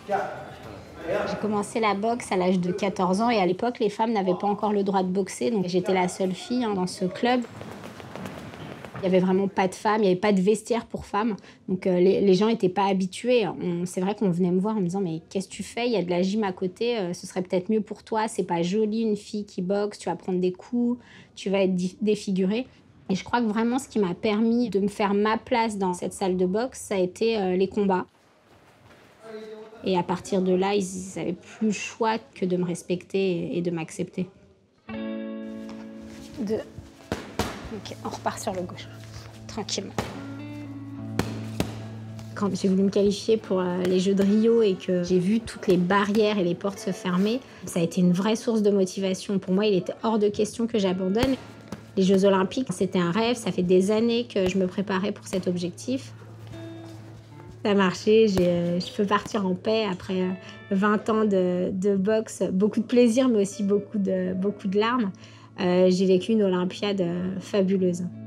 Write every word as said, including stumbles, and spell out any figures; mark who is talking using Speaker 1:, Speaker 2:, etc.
Speaker 1: J'ai commencé la boxe à l'âge de quatorze ans et à l'époque, les femmes n'avaient pas encore le droit de boxer. Donc j'étais la seule fille hein, dans ce club. Il n'y avait vraiment pas de femmes, il n'y avait pas de vestiaire pour femmes. Donc euh, les, les gens n'étaient pas habitués. On- C'est vrai qu'on venait me voir en me disant « Mais qu'est-ce que tu fais? Il y a de la gym à côté, euh, ce serait peut-être mieux pour toi. C'est pas joli une fille qui boxe, tu vas prendre des coups, tu vas être di- défigurée. » Et je crois que vraiment ce qui m'a permis de me faire ma place dans cette salle de boxe, ça a été euh, les combats. Et à partir de là, ils n'avaient plus le choix que de me respecter et de m'accepter. Deux. Ok, on repart sur le gauche, tranquillement. Quand j'ai voulu me qualifier pour euh, les Jeux de Rio et que j'ai vu toutes les barrières et les portes se fermer, ça a été une vraie source de motivation. Pour moi, il était hors de question que j'abandonne. Les Jeux Olympiques, c'était un rêve. Ça fait des années que je me préparais pour cet objectif. Ça a marché, j'ai, je peux partir en paix après vingt ans de, de boxe. Beaucoup de plaisir, mais aussi beaucoup de, beaucoup de larmes. Euh, j'ai vécu une Olympiade fabuleuse.